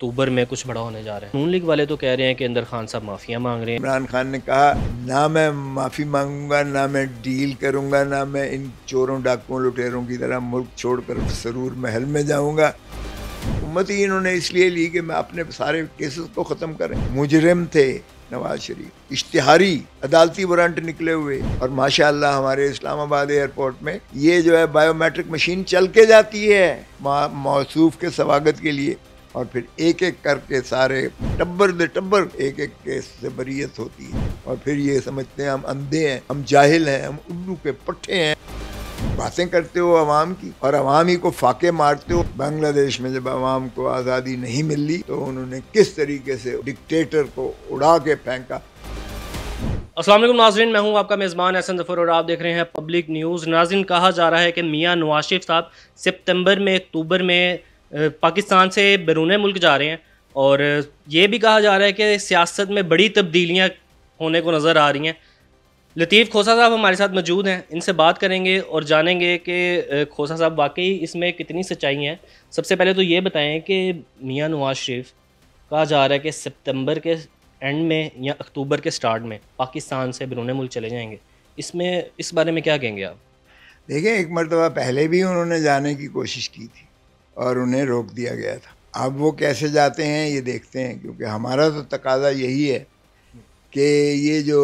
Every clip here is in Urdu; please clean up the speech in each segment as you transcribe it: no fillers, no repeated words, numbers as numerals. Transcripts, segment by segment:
اکتوبر میں کچھ بڑا ہونے جا رہا ہے۔ نون لیگ والے تو کہہ رہے ہیں کہ اندر خان صاحب معافیاں مانگ رہے ہیں۔ عمران خان نے کہا نہ میں معافی مانگوں گا، نہ میں ڈیل کروں گا، نہ میں ان چوروں ڈاکوؤں لٹیروں کی طرح ملک چھوڑ کر سرور محل میں جاؤں گا۔ حکومت ہی انہوں نے اس لیے لی کہ میں اپنے سارے کیسز کو ختم کریں۔ مجرم تھے نواز شریف، اشتہاری عدالتی وارنٹ نکلے ہوئے، اور ماشاءاللہ ہمارے اسلام آباد ایئرپورٹ میں یہ جو ہے بائیو میٹرک مشین چل کے جاتی ہے موصوف کے سواگت کے لیے، اور پھر ایک ایک کر کے سارے ٹبر دے ٹبر ایک ایک کیس سے بریت ہوتی ہے، اور پھر یہ سمجھتے ہیں ہم اندھے ہیں، ہم جاہل ہیں، ہم الو کے پٹھے ہیں۔ باتیں کرتے ہو عوام کی اور عوام ہی کو فاقے مارتے ہو۔ بنگلہ دیش میں جب عوام کو آزادی نہیں ملی تو انہوں نے کس طریقے سے ڈکٹیٹر کو اڑا کے پھینکا۔ السلام علیکم ناظرین، میں ہوں آپ کا میزبان احسن ظفر اور آپ دیکھ رہے ہیں پبلک نیوز۔ ناظرین، کہا جا رہا ہے کہ میاں نواز شریف صاحب سپتمبر میں اکتوبر میں پاکستان سے بیرون ملک جا رہے ہیں، اور یہ بھی کہا جا رہا ہے کہ سیاست میں بڑی تبدیلیاں ہونے کو نظر آ رہی ہیں۔ لطیف کھوسہ صاحب ہمارے ساتھ موجود ہیں، ان سے بات کریں گے اور جانیں گے کہ کھوسہ صاحب واقعی اس میں کتنی سچائی ہیں۔ سب سے پہلے تو یہ بتائیں کہ میاں نواز شریف کہا جا رہا ہے کہ سپتمبر کے اینڈ میں یا اکتوبر کے سٹارٹ میں پاکستان سے بیرون ملک چلے جائیں گے، اس بارے میں کیا کہیں گے آپ؟ دیکھیں، ایک مرتبہ پہلے بھی انہوں نے جانے کی کوشش کی تھی اور انہیں روک دیا گیا تھا۔ اب وہ کیسے جاتے ہیں یہ دیکھتے ہیں، کیونکہ ہمارا تو تقاضا یہی ہے کہ یہ جو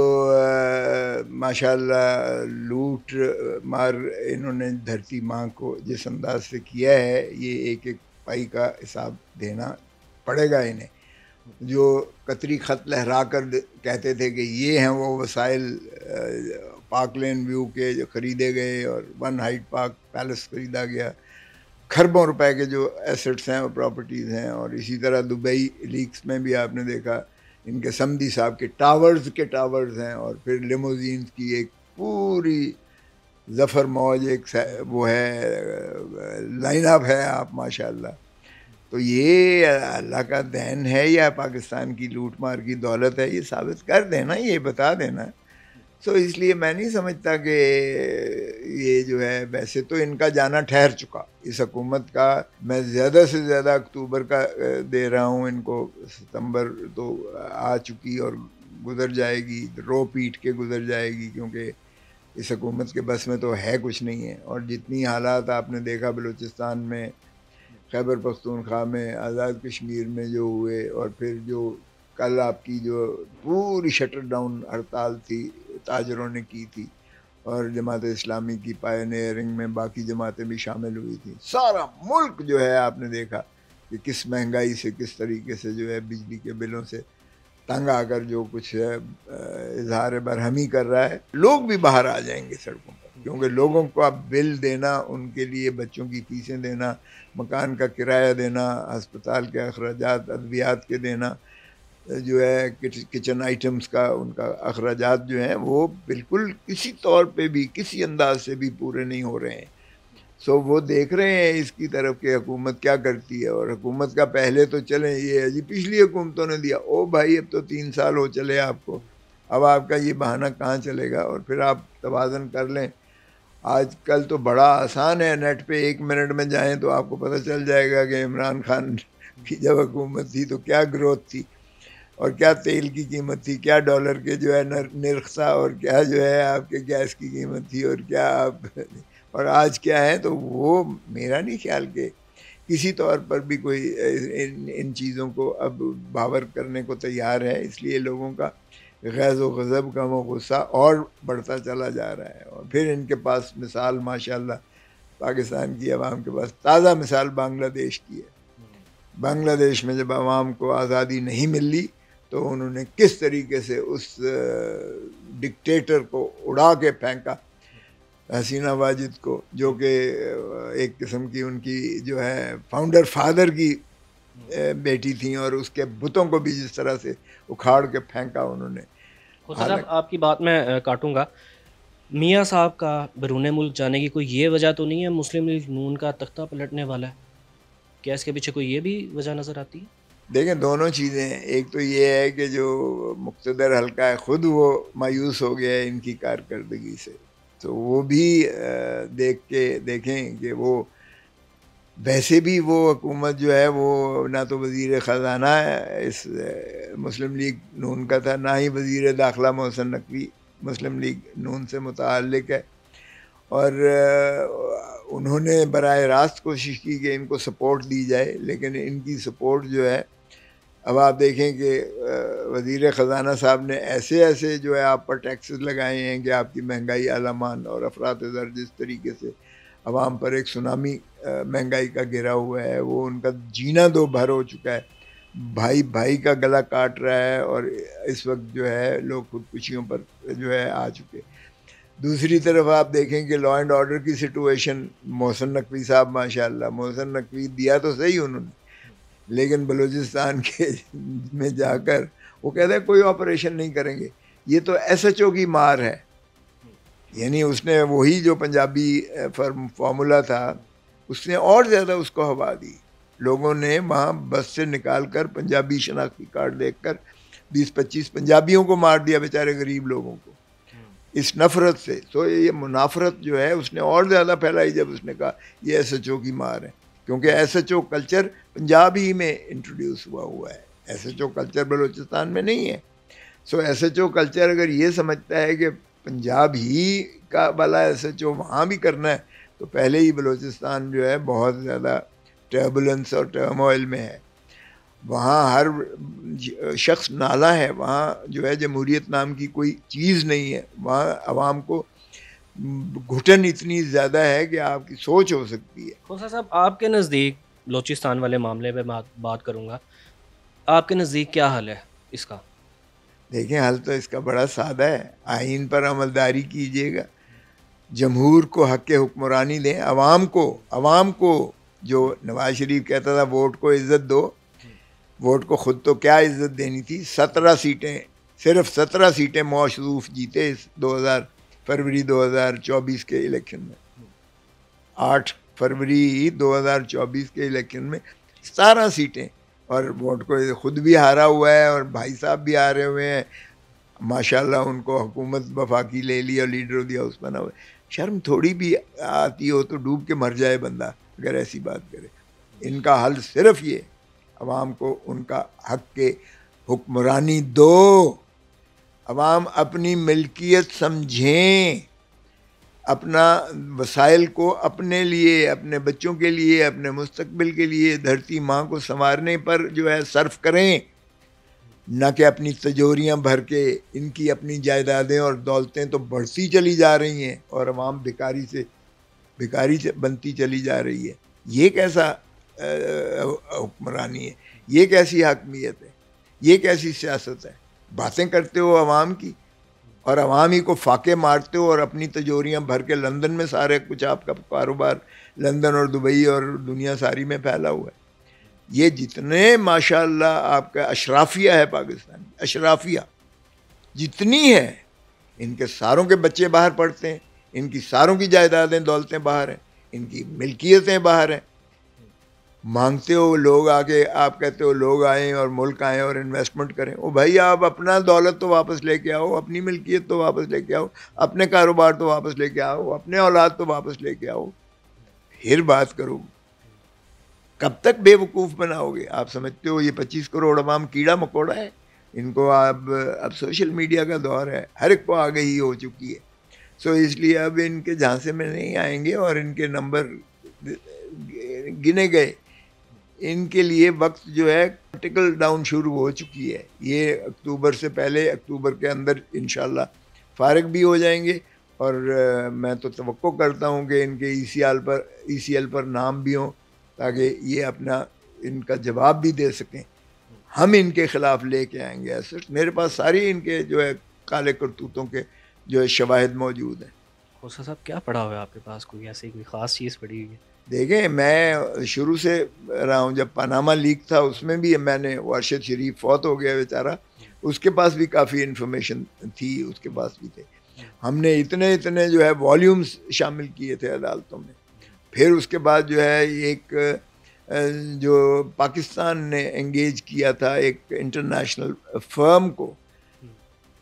ماشاءاللہ لوٹ مار انہوں نے دھرتی ماں کو جس انداز سے کیا ہے، یہ ایک ایک پائی کا حساب دینا پڑے گا انہیں۔ جو قطری خط لہرا کر کہتے تھے کہ یہ ہیں وہ وسائل پاک لین ویو کے جو خریدے گئے، اور ون ہائٹ پارک پیلس خریدا گیا، کھربوں روپے کے جو ایسٹس ہیں اور پراپرٹیز ہیں، اور اسی طرح دبئی لیکس میں بھی آپ نے دیکھا ان کے سمدھی صاحب کے ٹاورز ہیں، اور پھر لیموزینز کی ایک پوری ظفر موج ایک وہ ہے لائن اپ ہے آپ ماشاءاللہ۔ تو یہ اللہ کا دین ہے یا پاکستان کی لوٹ مار کی دولت ہے، یہ ثابت کر دینا، یہ بتا دینا۔ سو اس لیے میں نہیں سمجھتا کہ یہ جو ہے، ویسے تو ان کا جانا ٹھہر چکا، اس حکومت کا میں زیادہ سے زیادہ اکتوبر کا دے رہا ہوں ان کو۔ ستمبر تو آ چکی اور گزر جائے گی، رو پیٹ کے گزر جائے گی، کیونکہ اس حکومت کے بس میں تو ہے کچھ نہیں ہے۔ اور جتنی حالات آپ نے دیکھا بلوچستان میں، خیبر پختونخوا میں، آزاد کشمیر میں جو ہوئے، اور پھر جو کل آپ کی جو پوری شٹر ڈاؤن ہڑتال تھی تاجروں نے کی تھی، اور جماعت اسلامی کی پائنیئرنگ میں باقی جماعتیں بھی شامل ہوئی تھیں، سارا ملک جو ہے آپ نے دیکھا کہ کس مہنگائی سے، کس طریقے سے جو ہے بجلی کے بلوں سے تنگ آ کر جو کچھ ہے اظہار برہمی کر رہا ہے۔ لوگ بھی باہر آ جائیں گے سڑکوں پر، کیونکہ لوگوں کو اب بل دینا، ان کے لیے بچوں کی فیسیں دینا، مکان کا کرایہ دینا، ہسپتال کے اخراجات، ادویات کے دینا، جو ہے کچن آئٹمز کا ان کا اخراجات جو ہیں، وہ بالکل کسی طور پہ بھی کسی انداز سے بھی پورے نہیں ہو رہے ہیں۔ سو وہ دیکھ رہے ہیں اس کی طرف کہ حکومت کیا کرتی ہے، اور حکومت کا پہلے تو چلیں یہ ہے جی پچھلی حکومتوں نے دیا، او بھائی اب تو 3 سال ہو چلے آپ کو، اب آپ کا یہ بہانہ کہاں چلے گا؟ اور پھر آپ توازن کر لیں۔ آج کل تو بڑا آسان ہے، نیٹ پہ 1 منٹ میں جائیں تو آپ کو پتہ چل جائے گا کہ عمران خان کی جب حکومت تھی تو کیا گروتھ تھی، اور کیا تیل کی قیمت تھی، کیا ڈالر کے جو ہے نرخ تھا، اور کیا جو ہے آپ کے گیس کی قیمت تھی، اور کیا آپ اور آج کیا ہے۔ تو وہ میرا نہیں خیال کہ کسی طور پر بھی کوئی ان چیزوں کو اب باور کرنے کو تیار ہے۔ اس لیے لوگوں کا غیظ و غضب، غم و غصہ اور بڑھتا چلا جا رہا ہے۔ اور پھر ان کے پاس مثال ماشاءاللہ پاکستان کی عوام کے پاس تازہ مثال بنگلہ دیش کی ہے۔ بنگلہ دیش میں جب عوام کو آزادی نہیں ملی تو انہوں نے کس طریقے سے اس ڈکٹیٹر کو اڑا کے پھینکا، حسینہ واجد کو، جو کہ ایک قسم کی ان کی جو ہے فاؤنڈر فادر کی بیٹی تھیں، اور اس کے بتوں کو بھی جس طرح سے اکھاڑ کے پھینکا انہوں نے۔ کھوسہ صاحب، آپ کی بات میں کاٹوں گا، میاں صاحب کا بیرون ملک جانے کی کوئی یہ وجہ تو نہیں ہے مسلم لیگ نون کا تختہ پلٹنے والا ہے؟ کیا اس کے پیچھے کوئی یہ بھی وجہ نظر آتی ہے؟ دیکھیں، دونوں چیزیں ہیں۔ ایک تو یہ ہے کہ جو مقتدر حلقہ ہے خود وہ مایوس ہو گیا ہے ان کی کارکردگی سے، تو وہ بھی دیکھیں کہ وہ ویسے بھی وہ حکومت جو ہے وہ نہ تو وزیر خزانہ اس مسلم لیگ نون کا تھا، نہ ہی وزیر داخلہ محسن نقوی مسلم لیگ نون سے متعلق ہے، اور انہوں نے براہ راست کوشش کی کہ ان کو سپورٹ دی جائے، لیکن ان کی سپورٹ جو ہے، اب آپ دیکھیں کہ وزیر خزانہ صاحب نے ایسے جو ہے آپ پر ٹیکسز لگائے ہیں کہ آپ کی مہنگائی عالمان اور افراط زر جس طریقے سے عوام پر ایک سونامی مہنگائی کا گرا ہوا ہے، وہ ان کا جینا دو بھر ہو چکا ہے، بھائی کا گلا کاٹ رہا ہے، اور اس وقت جو ہے لوگ خودکشیوں پر جو ہے آ چکے۔ دوسری طرف آپ دیکھیں کہ لا اینڈ آرڈر کی سچویشن، محسن نقوی صاحب ماشاءاللہ، محسن نقوی دیا تو صحیح انہوں نے، لیکن بلوچستان کے میں جا کر وہ کہتے ہیں کوئی آپریشن نہیں کریں گے، یہ تو ایس ایچ او کی مار ہے، یعنی اس نے وہی جو پنجابی فارمولا تھا اس نے اور زیادہ اس کو ہوا دی، لوگوں نے وہاں بس سے نکال کر پنجابی شناختی کارڈ دیکھ کر 20-25 پنجابیوں کو مار دیا، بیچارے غریب لوگوں کو، اس نفرت سے۔ تو یہ منافرت جو ہے اس نے اور زیادہ پھیلائی جب اس نے کہا یہ ایس ایچ او کی مار ہے، کیونکہ S H O culture Punjab ہی میں انٹروڈیوس ہوا ہے، S H O culture Balochistan میں نہیں ہے۔ So S H O culture اگر یہ سمجھتا ہے کہ پنجاب ہی کا والا ایس ایچ او وہاں بھی کرنا ہے، تو پہلے ہی بلوچستان جو ہے بہت زیادہ ٹربولنس اور ٹرموائل میں ہے، وہاں ہر شخص نالا ہے، وہاں جو ہے جمہوریت نام کی کوئی چیز نہیں ہے، وہاں عوام کو گھٹن اتنی زیادہ ہے کہ آپ کی سوچ ہو سکتی ہے۔ خوسا صاحب، آپ کے نزدیک بلوچستان والے معاملے پہ بات کروں گا، آپ کے نزدیک کیا حل ہے اس کا؟ دیکھیں حل تو اس کا بڑا سادہ ہے، آئین پر عملداری کیجیے گا، جمہور کو حق حکمرانی دیں، عوام کو جو نواز شریف کہتا تھا ووٹ کو عزت دو، ووٹ کو خود تو کیا عزت دینی تھی، 17 سیٹیں، صرف 17 سیٹیں موصوف جیتے اس فروری 2024 کے الیکشن میں، 8 فروری 2024 کے الیکشن میں 17 سیٹیں، اور ووٹ کو خود بھی ہارا ہوا ہے اور بھائی صاحب بھی ہارے ہوئے ہیں، ماشاءاللہ ان کو حکومت وفاقی لے لی اور لیڈر آف دی ہاؤس بنا ہوا ہے۔ شرم تھوڑی بھی آتی ہو تو ڈوب کے مر جائے بندہ اگر ایسی بات کرے۔ ان کا حل صرف یہ، عوام کو ان کا حق کے حکمرانی دو، عوام اپنی ملکیت سمجھیں، اپنا وسائل کو اپنے لیے، اپنے بچوں کے لیے، اپنے مستقبل کے لیے، دھرتی ماں کو سنوارنے پر جو ہے صرف کریں، نہ کہ اپنی تجوریاں بھر کے۔ ان کی اپنی جائیدادیں اور دولتیں تو بڑھتی چلی جا رہی ہیں اور عوام بھکاری سے بنتی چلی جا رہی ہے۔ یہ کیسا حکمرانی ہے، یہ کیسی حاکمیت ہے، یہ کیسی سیاست ہے؟ باتیں کرتے ہو عوام کی اور عوام ہی کو فاقے مارتے ہو، اور اپنی تجوریاں بھر کے لندن میں سارے کچھ آپ کا کاروبار لندن اور دبئی اور دنیا ساری میں پھیلا ہوا ہے۔ یہ جتنے ماشاءاللہ آپ کا اشرافیہ ہے پاکستان، اشرافیہ جتنی ہے، ان کے ساروں کے بچے باہر پڑھتے ہیں، ان کی ساروں کی جائیدادیں دولتیں باہر ہیں، ان کی ملکیتیں باہر ہیں۔ مانگتے ہو لوگ آگے، آپ کہتے ہو لوگ آئیں اور ملک آئیں اور انویسٹمنٹ کریں، او بھائی آپ اپنا دولت تو واپس لے کے آؤ، اپنی ملکیت تو واپس لے کے آؤ، اپنے کاروبار تو واپس لے کے آؤ، اپنے اولاد تو واپس لے کے آؤ، پھر بات کرو۔ کب تک بے وقوف بناؤ گے؟ آپ سمجھتے ہو یہ 25 کروڑ عوام کیڑا مکوڑا ہے؟ ان کو اب سوشل میڈیا کا دور ہے، ہر ایک کو آگہی ہو چکی ہے، سو اس لیے اب ان کے جھانسے میں نہیں آئیں گے اور ان کے نمبر گنے گئے۔ ان کے لیے وقت جو ہے ٹکل ڈاؤن شروع ہو چکی ہے، یہ اکتوبر سے پہلے، اکتوبر کے اندر انشاءاللہ فارغ بھی ہو جائیں گے، اور میں تو توقع کرتا ہوں کہ ان کے ای سی ایل پر نام بھی ہوں، تاکہ یہ اپنا ان کا جواب بھی دے سکیں۔ ہم ان کے خلاف لے کے آئیں گے ایسے، میرے پاس ساری ان کے جو ہے کالے کرتوتوں کے جو ہے شواہد موجود ہیں۔ خوسا صاحب، کیا پڑھا ہوا ہے آپ کے پاس؟ کوئی ایسی کوئی خاص چیز پڑھی ہوئی ہے؟ دیکھیں میں شروع سے رہا ہوں، جب پاناما لیک تھا اس میں بھی میں نے، وارشد شریف فوت ہو گیا بیچارہ، اس کے پاس بھی کافی انفارمیشن تھی، اس کے پاس بھی تھے، ہم نے اتنے جو ہے والیومز شامل کیے تھے عدالتوں میں۔ پھر اس کے بعد جو ہے ایک جو پاکستان نے انگیج کیا تھا ایک انٹرنیشنل فرم کو،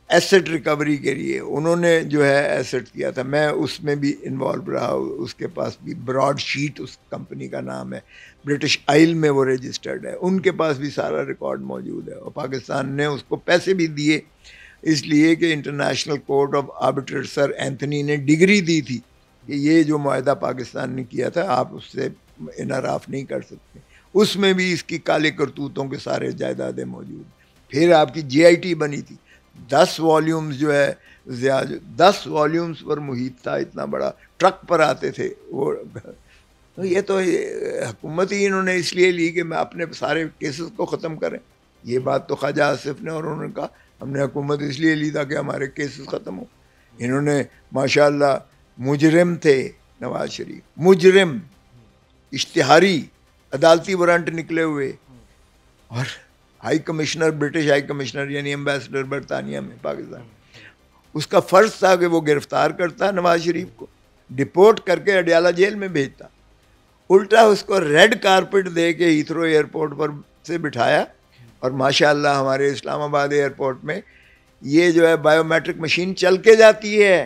ایسٹ ریکوری کے لیے انہوں نے جو ہے ایسٹ کیا تھا، میں اس میں بھی انوالو رہا، اس کے پاس بھی براڈ شیٹ اس کمپنی کا نام ہے، برٹش آئل میں وہ رجسٹرڈ ہے، ان کے پاس بھی سارا ریکارڈ موجود ہے، اور پاکستان نے اس کو پیسے بھی دیے اس لیے کہ international court of arbiter sir Anthony نے ڈگری دی تھی کہ یہ جو معاہدہ پاکستان نے کیا تھا آپ اس سے انحراف نہیں کر سکتے، اس میں بھی اس کی کالے کرتوتوں کے سارے جائیدادیں موجود ہیں۔ پھر آپ کی جے آئی ٹی بنی تھی، 10 والیومز جو ہے 10 والیومز پر محیط تھا، اتنا بڑا ٹرک پر آتے تھے وہ، یہ تو حکومت ہی انہوں نے اس لیے لی کہ میں اپنے سارے کیسز کو ختم کریں، یہ بات تو خواجہ آصف نے، اور انہوں نے کہا ہم نے حکومت اس لیے لی تھا کہ ہمارے کیسز ختم ہو۔ انہوں نے ماشاءاللہ مجرم تھے نواز شریف، مجرم، اشتہاری عدالتی وارنٹ نکلے ہوئے، اور high commissioner, British high commissioner یعنی ایمبیسڈر برطانیہ میں پاکستان، اس کا فرض تھا کہ وہ گرفتار کرتا نواز شریف کو، ڈپورٹ کر کے اڈیالہ جیل میں بھیجتا، الٹا اس کو ریڈ کارپٹ دے کے ہیتھرو ایئرپورٹ پر سے بٹھایا، اور ماشاءاللہ ہمارے اسلام آباد ایئرپورٹ میں یہ جو ہے بائیو میٹرک مشین چل کے جاتی ہے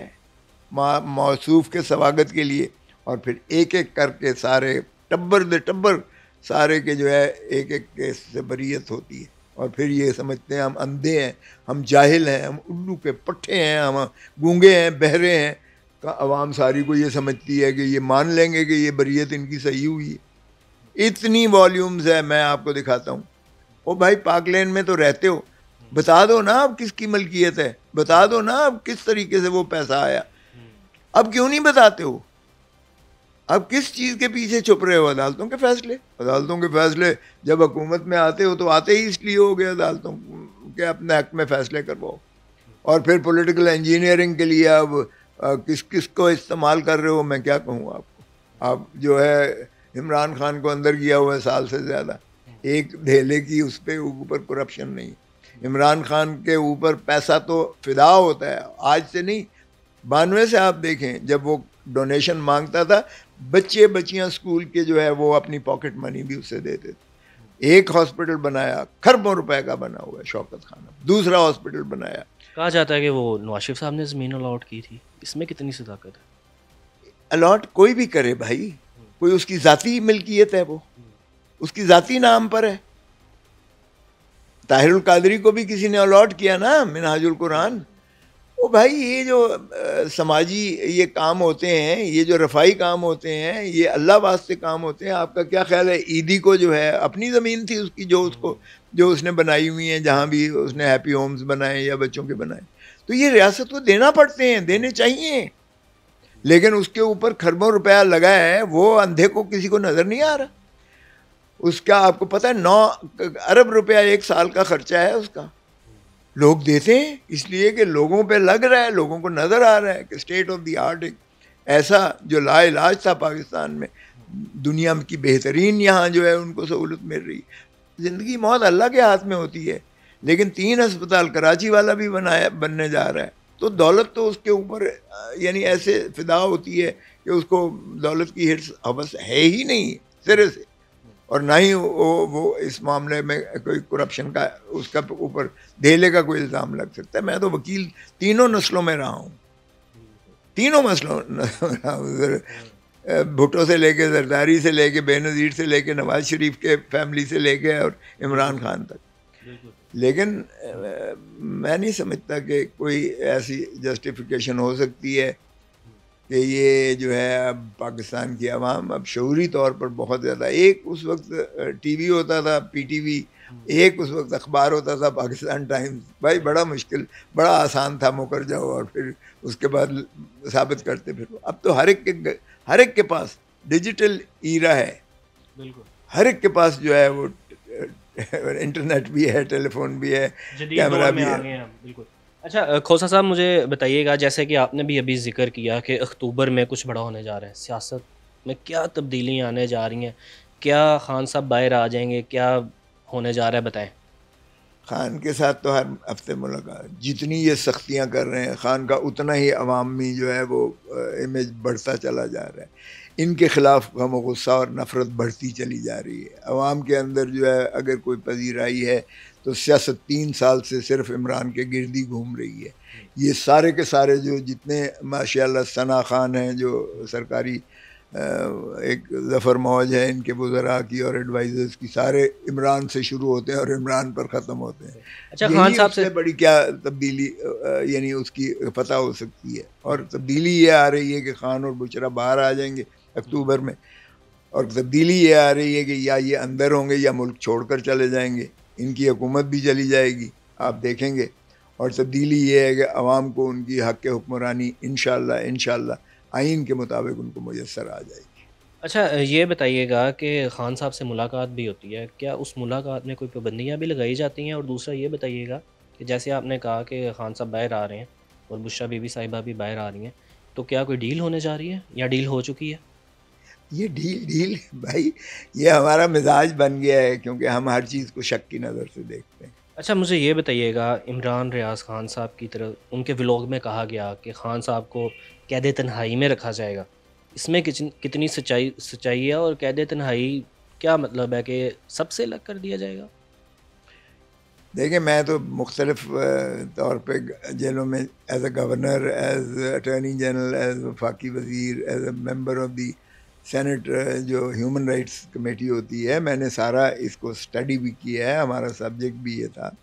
موصوف کے سواگت کے لیے، اور پھر ایک ایک کر کے سارے ٹبر دے ٹبر سارے کے جو ہے ایک ایک کیس سے بریت ہوتی ہے، اور پھر یہ سمجھتے ہیں ہم اندھے ہیں، ہم جاہل ہیں، ہم الو کے پٹھے ہیں، ہم گونگے ہیں، بہرے ہیں، عوام ساری کو یہ سمجھتی ہے کہ یہ مان لیں گے کہ یہ بریت ان کی صحیح ہوئی ہے۔ اتنی والیومز ہے، میں آپ کو دکھاتا ہوں۔ او بھائی پاک لین میں تو رہتے ہو، بتا دو نا اب کس کی ملکیت ہے، بتا دو نا اب کس طریقے سے وہ پیسہ آیا، اب کیوں نہیں بتاتے ہو؟ اب کس چیز کے پیچھے چھپ رہے ہو؟ عدالتوں کے فیصلے، عدالتوں کے فیصلے جب حکومت میں آتے ہو تو آتے ہی اس لیے ہو گئے عدالتوں کے اپنے حق میں فیصلے کرواؤ، اور پھر پولیٹیکل انجینئرنگ کے لیے اب کس کس کو استعمال کر رہے ہو، میں کیا کہوں آپ کو۔ آپ جو ہے عمران خان کو اندر کیا ہوا ہے سال سے زیادہ، ایک دھیلے کی اس پہ اوپر کرپشن نہیں۔ عمران خان کے اوپر پیسہ تو فدا ہوتا ہے، آج سے نہیں، 92 سے آپ دیکھیں جب وہ ڈونیشن مانگتا تھا، بچے بچیاں اسکول کے جو ہے وہ اپنی پاکٹ منی بھی اسے دیتے تھے۔ ایک ہاسپٹل بنایا کھربوں روپے کا بنا ہوا ہے شوکت خانہ، دوسرا ہاسپٹل بنایا۔ کہا جاتا ہے کہ وہ نواز شریف صاحب نے زمین الاٹ کی تھی، اس میں کتنی صداقت ہے؟ الاٹ کوئی بھی کرے بھائی، کوئی اس کی ذاتی ملکیت ہے، وہ اس کی ذاتی نام پر ہے۔ طاہر القادری کو بھی کسی نے الاٹ کیا نا منہاج القرآن۔ او بھائی یہ جو سماجی یہ کام ہوتے ہیں، یہ جو رفائی کام ہوتے ہیں، یہ اللہ واسطے کام ہوتے ہیں۔ آپ کا کیا خیال ہے عیدی کو جو ہے اپنی زمین تھی اس کی جو اس نے بنائی ہوئی ہیں، جہاں بھی اس نے ہیپی ہومز بنائے یا بچوں کے بنائے، تو یہ ریاست کو دینا پڑتے ہیں، دینے چاہیے، لیکن اس کے اوپر کھربوں روپیہ لگا ہے، وہ اندھے کو کسی کو نظر نہیں آ رہا۔ اس کا آپ کو پتہ ہے 9 ارب روپیہ ایک سال کا خرچہ ہے اس کا، لوگ دیتے ہیں اس لیے کہ لوگوں پہ لگ رہا ہے، لوگوں کو نظر آ رہا ہے کہ اسٹیٹ آف دی آرٹ ایسا جو لا علاج تھا پاکستان میں، دنیا کی بہترین یہاں جو ہے ان کو سہولت مل رہی ہے۔ زندگی موت اللہ کے ہاتھ میں ہوتی ہے، لیکن 3 ہسپتال کراچی والا بھی بننے جا رہا ہے، تو دولت تو اس کے اوپر یعنی ایسے فدا ہوتی ہے کہ اس کو دولت کی ہرس حوث ہے ہی نہیں سرے سے، اور نہ ہی وہ اس معاملے میں کوئی کرپشن کا اس کا اوپر دھیلے کا کوئی الزام لگ سکتا ہے۔ میں تو وکیل تینوں نسلوں میں رہا ہوں، تینوں مسئلوں بھٹو سے لے کے زرداری سے لے کے بے نظیر سے لے کے نواز شریف کے فیملی سے لے کے اور عمران خان تک، لیکن میں نہیں سمجھتا کہ کوئی ایسی جسٹیفیکیشن ہو سکتی ہے کہ یہ جو ہے اب پاکستان کی عوام اب شعوری طور پر بہت زیادہ، ایک اس وقت ٹی وی ہوتا تھا پی ٹی وی، ایک اس وقت اخبار ہوتا تھا پاکستان ٹائمز، بھائی بڑا مشکل، بڑا آسان تھا، مکر جاؤ اور پھر اس کے بعد ثابت کرتے پھر۔ اب تو ہر ایک کے پاس ڈیجیٹل ایرا ہے، بالکل ہر ایک کے پاس جو ہے وہ انٹرنیٹ بھی ہے، ٹیلی فون بھی ہے، کیمرہ بھی ہے۔ بالکل۔ اچھا کھوسا صاحب مجھے بتائیے گا، جیسے کہ آپ نے بھی ابھی ذکر کیا کہ اکتوبر میں کچھ بڑا ہونے جا رہا ہے، سیاست میں کیا تبدیلیاں آنے جا رہی ہیں، کیا خان صاحب باہر آ جائیں گے، کیا ہونے جا رہا ہے، بتائیں۔ خان کے ساتھ تو ہر ہفتے ملاقات، جتنی یہ سختیاں کر رہے ہیں خان کا اتنا ہی عوامی جو ہے وہ امیج بڑھتا چلا جا رہا ہے۔ ان کے خلاف غم و غصہ اور نفرت بڑھتی چلی جا رہی ہے. عوام کے اندر جو ہے اگر کوئی پذیرائی ہے تو سیاست 3 سال سے صرف عمران کے گرد ہی گھوم رہی ہے. یہ سارے کے سارے جو جتنے ماشاء اللہ ثنا خان ہیں جو سرکاری ایک ظفر موج ہے ان کے وزراء کی اور ایڈوائزرز کی، سارے عمران سے شروع ہوتے ہیں اور عمران پر ختم ہوتے ہیں. اچھا خان یہی صاحب اس سے بڑی کیا تبدیلی یعنی اس کی فتح ہو سکتی ہے. اور تبدیلی یہ آ رہی ہے کہ خان اور بچرا باہر آ جائیں گے اکتوبر میں، اور تبدیلی یہ آ رہی ہے کہ یا یہ اندر ہوں گے یا ملک چھوڑ کر چلے جائیں گے. ان کی حکومت بھی چلی جائے گی آپ دیکھیں گے. اور تبدیلی یہ ہے کہ عوام کو ان کی حق حکمرانی انشاءاللہ آئین کے مطابق ان کو میسر آ جائے گی. اچھا یہ بتائیے گا کہ خان صاحب سے ملاقات بھی ہوتی ہے، کیا اس ملاقات میں کوئی پابندیاں بھی لگائی جاتی ہیں؟ اور دوسرا یہ بتائیے گا کہ جیسے آپ نے کہا کہ خان صاحب باہر آ رہے ہیں اور بشرا بی بی صاحبہ بھی باہر آ رہی ہیں، تو کیا کوئی ڈیل ہونے جا رہی ہے یا ڈیل ہو چکی ہے؟ یہ ڈیل بھائی یہ ہمارا مزاج بن گیا ہے، کیونکہ ہم ہر چیز کو شک کی نظر سے دیکھتے ہیں. اچھا مجھے یہ بتائیے گا، عمران ریاض خان صاحب کی طرف ان کے ولاگ میں کہا گیا کہ خان صاحب کو قید تنہائی میں رکھا جائے گا، اس میں کتنی سچائی ہے؟ اور قید تنہائی کیا مطلب ہے کہ سب سے الگ کر دیا جائے گا؟ دیکھیں میں تو مختلف طور پہ جیلوں میں as a governor, as attorney general, as وفاقی وزیر، as a member of the senate جو ہیومن رائٹس کمیٹی ہوتی ہے، میں نے سارا اس کو اسٹڈی بھی کیا ہے. ہمارا سبجیکٹ بھی یہ تھا.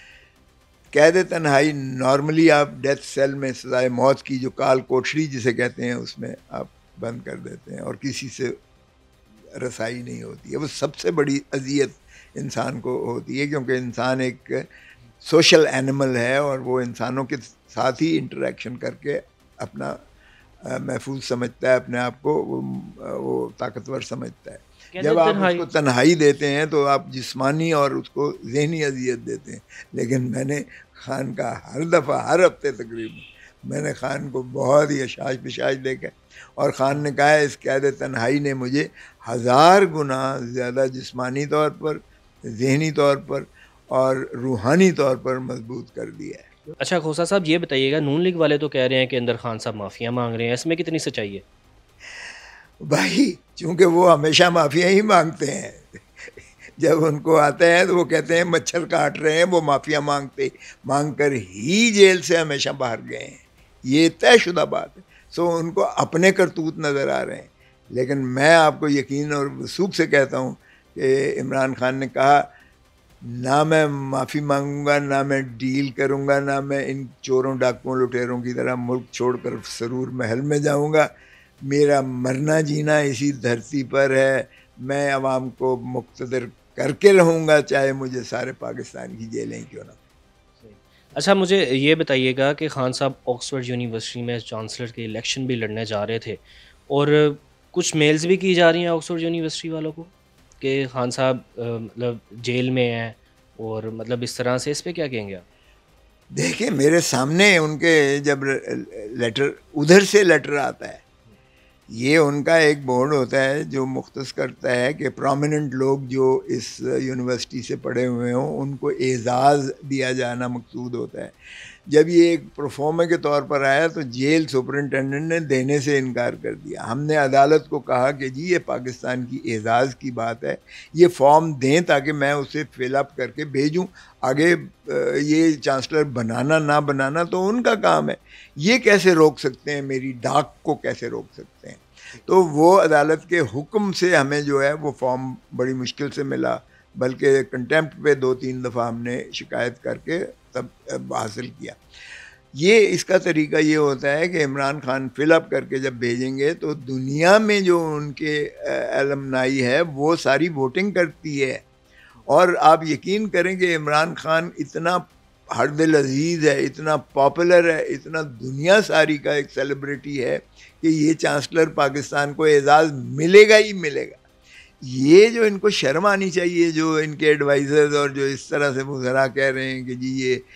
قید تنہائی نارملی آپ ڈیتھ سیل میں سزائے موت کی جو کال کوٹھڑی جسے کہتے ہیں اس میں آپ بند کر دیتے ہیں اور کسی سے رسائی نہیں ہوتی ہے. وہ سب سے بڑی اذیت انسان کو ہوتی ہے، کیونکہ انسان ایک سوشل اینیمل ہے اور وہ انسانوں کے ساتھ ہی انٹریکشن کر کے اپنا محفوظ سمجھتا ہے اپنے آپ کو، وہ طاقتور سمجھتا ہے. جب آپ اس کو تنہائی دیتے ہیں تو آپ جسمانی اور اس کو ذہنی اذیت دیتے ہیں. لیکن میں نے خان کا ہر دفعہ ہر ہفتے تقریباً میں نے خان کو بہت ہی اشاش پشاش دیکھا، اور خان نے کہا ہے اس قید تنہائی نے مجھے 1000 گنا زیادہ جسمانی طور پر، ذہنی طور پر اور روحانی طور پر مضبوط کر دیا ہے. اچھا کھوسا صاحب یہ بتائیے گا، نون لیگ والے تو کہہ رہے ہیں کہ اندر خان صاحب معافیاں مانگ رہے ہیں، اس میں کتنی سچائی ہے؟ بھائی چونکہ وہ ہمیشہ معافیا ہی مانگتے ہیں. جب ان کو آتا ہے تو وہ کہتے ہیں مچھر کاٹ رہے ہیں، وہ معافیا مانگ کر ہی جیل سے ہمیشہ باہر گئے ہیں. یہ طے شدہ بات ہے. سو ان کو اپنے کرتوت نظر آ رہے ہیں. لیکن میں آپ کو یقین اور وثوق سے کہتا ہوں کہ عمران خان نے کہا نہ میں معافی مانگوں گا، نہ میں ڈیل کروں گا، نہ میں ان چوروں ڈاکوؤں لٹیروں کی طرح ملک چھوڑ کر سرور محل میں جاؤں گا. میرا مرنا جینا اسی دھرتی پر ہے. میں عوام کو مقتدر کر کے رہوں گا، چاہے مجھے سارے پاکستان کی جیلیں کیوں نہ. اچھا مجھے یہ بتائیے گا کہ خان صاحب آکسفورڈ یونیورسٹی میں چانسلر کے الیکشن بھی لڑنے جا رہے تھے، اور کچھ میلز بھی کی جا رہی ہیں آکسفورڈ یونیورسٹی والوں کو کہ خان صاحب مطلب جیل میں ہیں، اور مطلب اس طرح سے، اس پہ کیا کہیں گے آپ؟ دیکھیں میرے سامنے ان کے جب لیٹر ادھر سے لیٹر آتا ہے، یہ ان کا ایک بورڈ ہوتا ہے جو مختص کرتا ہے کہ پرومیننٹ لوگ جو اس یونیورسٹی سے پڑھے ہوئے ہوں ان کو اعزاز دیا جانا مقصود ہوتا ہے. جب یہ ایک پرفارمر کے طور پر آیا تو جیل سپرنٹینڈنٹ نے دینے سے انکار کر دیا. ہم نے عدالت کو کہا کہ جی یہ پاکستان کی اعزاز کی بات ہے، یہ فارم دیں تاکہ میں اسے فل اپ کر کے بھیجوں. آگے یہ چانسلر بنانا نہ بنانا تو ان کا کام ہے. یہ کیسے روک سکتے ہیں؟ میری ڈاک کو کیسے روک سکتے ہیں؟ تو وہ عدالت کے حکم سے ہمیں جو ہے وہ فارم بڑی مشکل سے ملا، بلکہ کنٹیمپٹ پہ 2-3 دفعہ ہم نے شکایت کر کے تب حاصل کیا. یہ اس کا طریقہ یہ ہوتا ہے کہ عمران خان فل اپ کر کے جب بھیجیں گے تو دنیا میں جو ان کے المنائی ہے وہ ساری ووٹنگ کرتی ہے. اور آپ یقین کریں کہ عمران خان اتنا ہر دل عزیز ہے، اتنا پاپولر ہے، اتنا دنیا ساری کا ایک سیلیبریٹی ہے کہ یہ چانسلر پاکستان کو اعزاز ملے گا ہی ملے گا. یہ جو ان کو شرم آنی چاہیے، جو ان کے ایڈوائزرز اور جو اس طرح سے وزراء کہہ رہے ہیں کہ جی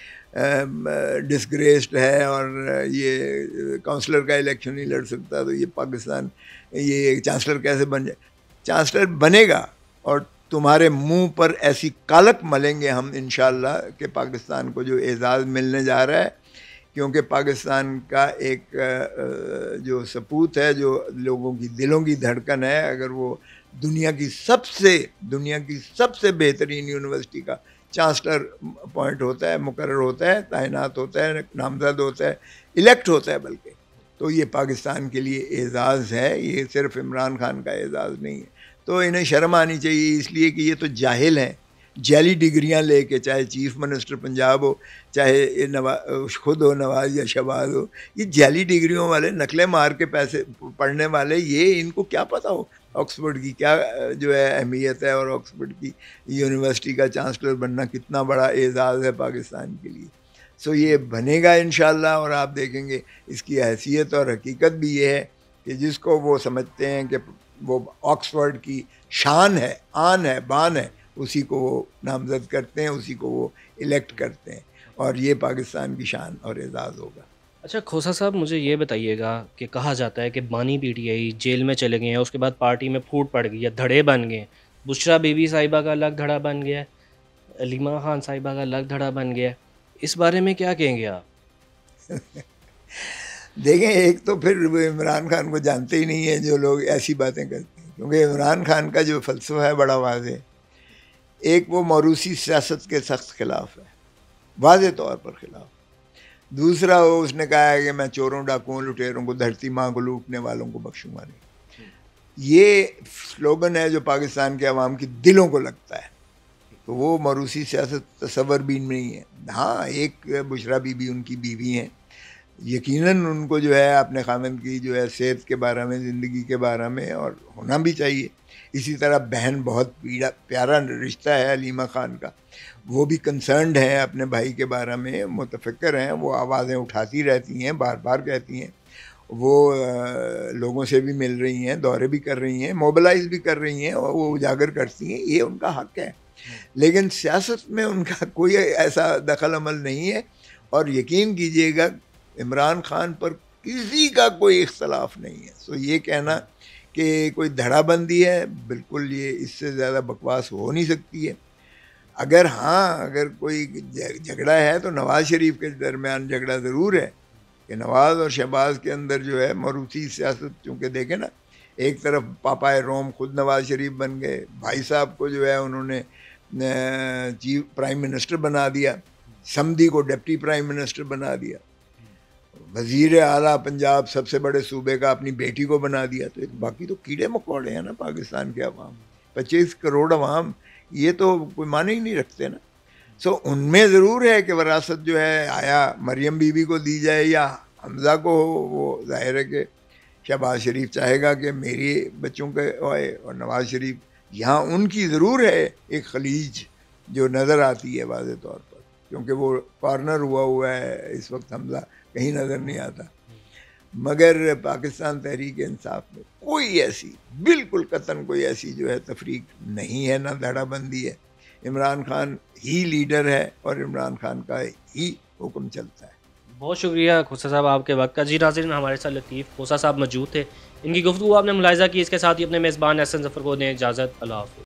یہ ڈسگریسڈ ہے اور یہ کونسلر کا الیکشن نہیں لڑ سکتا، تو یہ پاکستان یہ چانسلر کیسے بن جائے؟ چانسلر بنے گا اور تمہارے منہ پر ایسی کالک ملیں گے ہم انشاءاللہ کہ پاکستان کو جو اعزاز ملنے جا رہا ہے کیونکہ پاکستان کا ایک جو سپوت ہے، جو لوگوں کی دلوں کی دھڑکن ہے، اگر وہ دنیا کی سب سے بہترین یونیورسٹی کا چانسلر اپوائنٹ ہوتا ہے، مقرر ہوتا ہے، تعینات ہوتا ہے، نامزد ہوتا ہے، الیکٹ ہوتا ہے بلکہ، تو یہ پاکستان کے لیے اعزاز ہے، یہ صرف عمران خان کا اعزاز نہیں ہے. تو انہیں شرم آنی چاہیے، اس لیے کہ یہ تو جاہل ہیں، جعلی ڈگریاں لے کے، چاہے چیف منسٹر پنجاب ہو، چاہے خود ہو نواز یا شہباز ہو، یہ جعلی ڈگریوں والے، نقلیں مار کے پیسے پڑھنے والے، یہ ان کو کیا پتہ ہو آکسفورڈ کی کیا جو ہے اہمیت ہے، اور آکسفورڈ کی یونیورسٹی کا چانسلر بننا کتنا بڑا اعزاز ہے پاکستان کے لیے. سو یہ بنے گا انشاءاللہ، اور آپ دیکھیں گے اس کی حیثیت اور حقیقت بھی یہ ہے کہ جس کو وہ سمجھتے ہیں کہ وہ آکسفورڈ کی شان ہے، آن ہے، بان ہے، اسی کو وہ نامزد کرتے ہیں، اسی کو وہ الیکٹ کرتے ہیں، اور یہ پاکستان کی شان اور اعزاز ہوگا. اچھا کھوسا صاحب، مجھے یہ بتائیے گا کہ کہا جاتا ہے کہ بانی پی ٹی آئی جیل میں چلے گئے ہیں، اس کے بعد پارٹی میں پھوٹ پڑ گئی ہے، دھڑے بن گئے ہیں، بشرا بی بی صاحبہ کا الگ دھڑا بن گیا ہے، علیمہ خان صاحبہ کا الگ دھڑا بن گیا ہے، اس بارے میں کیا کہیں گے آپ؟ دیکھیں، ایک تو پھر وہ عمران خان کو جانتے ہی نہیں ہیں جو لوگ ایسی باتیں کرتے ہیں، کیونکہ عمران خان کا جو فلسفہ ہے بڑا واضح ہے. ایک وہ موروثی سیاست کے سخت خلاف ہے، واضح طور پر خلاف. دوسرا اس نے کہا ہے کہ میں چوروں، ڈاکوؤں، لٹیروں کو، دھرتی ماں کو لوٹنے والوں کو بخشوں گا نہیں. یہ سلوگن ہے جو پاکستان کے عوام کی دلوں کو لگتا ہے، تو وہ موروثی سیاست تصور بھی نہیں ہے. ہاں، ایک بشرا بی بی ان کی بیوی ہیں، یقیناً ان کو جو ہے اپنے خاوند کی جو ہے صحت کے بارے میں، زندگی کے بارے میں، اور ہونا بھی چاہیے. اسی طرح بہن، بہت پیارا رشتہ ہے علیمہ خان کا، وہ بھی کنسرنڈ ہیں اپنے بھائی کے بارے میں، متفکر ہیں، وہ آوازیں اٹھاتی رہتی ہیں، بار بار کہتی ہیں، وہ لوگوں سے بھی مل رہی ہیں، دورے بھی کر رہی ہیں، موبلائز بھی کر رہی ہیں، اور وہ اجاگر کرتی ہیں، یہ ان کا حق ہے. لیکن سیاست میں ان کا کوئی ایسا دخل عمل نہیں ہے، اور یقین کیجئے گا عمران خان پر کسی کا کوئی اختلاف نہیں ہے. سو یہ کہنا کہ کوئی دھڑا بندی ہے، بالکل یہ اس سے زیادہ بکواس ہو نہیں سکتی ہے. اگر کوئی جھگڑا ہے تو نواز شریف کے درمیان جھگڑا ضرور ہے، کہ نواز اور شہباز کے اندر جو ہے موروثی سیاست، چونکہ دیکھیں نا، ایک طرف پاپائے روم خود نواز شریف بن گئے، بھائی صاحب کو جو ہے انہوں نے چیف پرائم منسٹر بنا دیا، سمدھی کو ڈپٹی پرائم منسٹر بنا دیا، وزیر اعلیٰ پنجاب سب سے بڑے صوبے کا اپنی بیٹی کو بنا دیا. تو باقی تو کیڑے مکوڑے ہیں نا پاکستان کے عوام، 25 کروڑ عوام، یہ تو کوئی معنی ہی نہیں رکھتے نا. سو ان میں ضرور ہے کہ وراثت جو ہے آیا مریم بی بی کو دی جائے یا حمزہ کو ہو. وہ ظاہر ہے کہ شہباز شریف چاہے گا کہ میری بچوں کے ہوئے، اور نواز شریف یہاں ان کی ضرور ہے ایک خلیج جو نظر آتی ہے واضح طور پر، کیونکہ وہ کارنر ہوا ہے اس وقت، حمزہ کہیں نظر نہیں آتا. مگر پاکستان تحریک انصاف میں کوئی ایسی، بالکل قطعاً کوئی ایسی جو ہے تفریق نہیں ہے، نہ دھڑا بندی ہے. عمران خان ہی لیڈر ہے، اور عمران خان کا ہی حکم چلتا ہے. بہت شکریہ کھوسا صاحب آپ کے وقت کا. جی ناظرین، ہمارے ساتھ لطیف کھوسا صاحب موجود تھے، ان کی گفتگو آپ نے ملاحظہ کی. اس کے ساتھ ہی اپنے میزبان احسن ظفر کو دیں اجازت. اللہ حافظ.